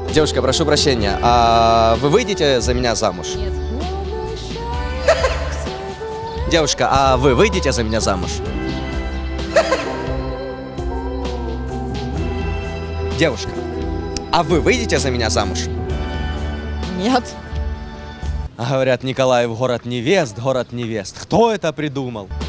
Девушка, прошу прощения, а вы выйдете за меня замуж? Нет. Девушка, а вы выйдете за меня замуж? Девушка, а вы выйдете за меня замуж? Нет. А говорят, Николаев город невест, город невест. Кто это придумал?